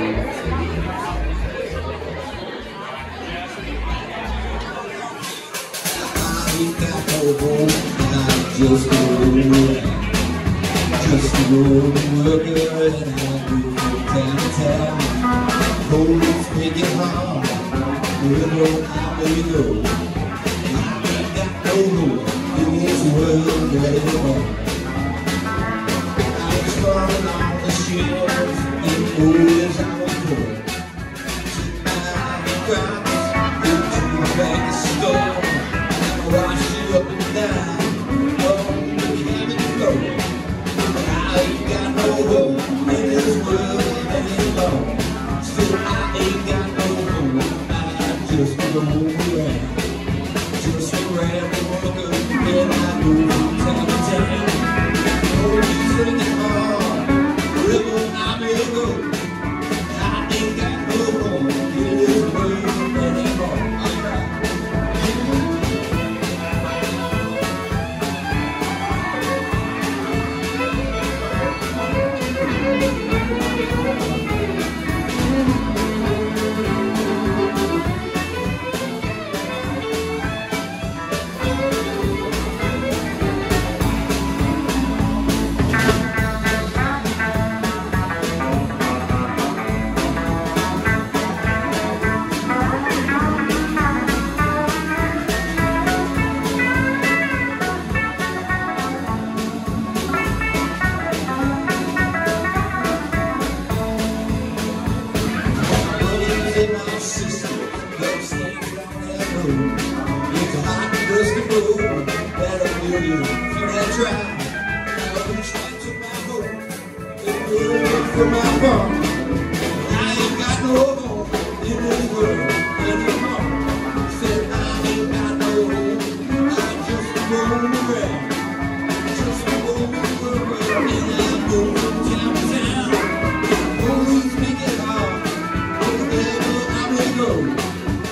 ain't got no home, I just go away. Just a road worker and I do from town to town. Police make it hard, wherever I may go. I ain't got no home in this world anymore. I was falling on the shelves in old as I was poor. Took my crops into the back of the store. Wash you up and down on the cabin floor. I ain't got no home in this world anymore. Still I ain't got no home. I just roam around. Just around the world and I go from town to town. Police looking hard, wherever I may go. I ain't got no home in this world anymore. It's a hot, dusty road that'll build you through that drive. I wish I took my home and rode from my farm. I ain't got no home in this world anymore. Said I ain't got no home, I just roam around. Just roam around and I go from town to town. Police make it hard, wherever I may go.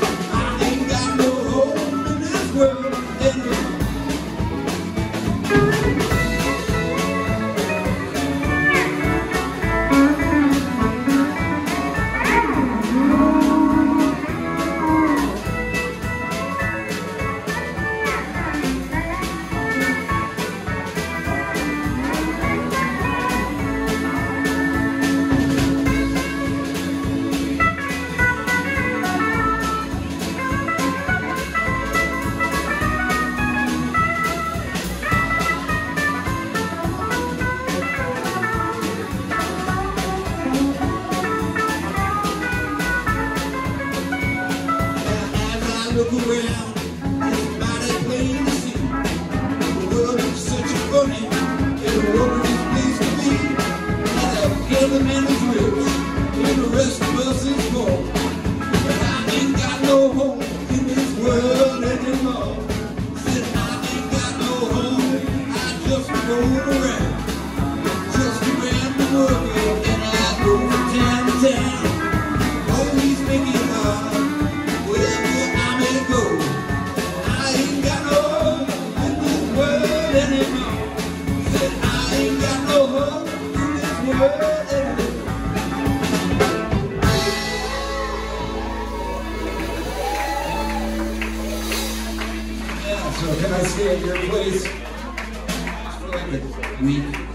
Look around, it's mighty plain to see. The world is such a funny and wonderful place to be. The government is rich, and the rest of us is poor. But I ain't got no home in this world anymore. Said I ain't got no home, I just roll around. Just around the world, and I go from town to town. Police make it hard. So can I stay at your place for like a week?